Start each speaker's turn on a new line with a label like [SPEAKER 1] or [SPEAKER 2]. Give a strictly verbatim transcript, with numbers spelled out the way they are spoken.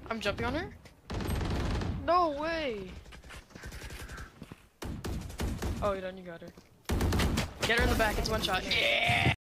[SPEAKER 1] I'm jumping on her? No way! Oh, you done, you got her. Get her in the back, it's one shot. Yeah!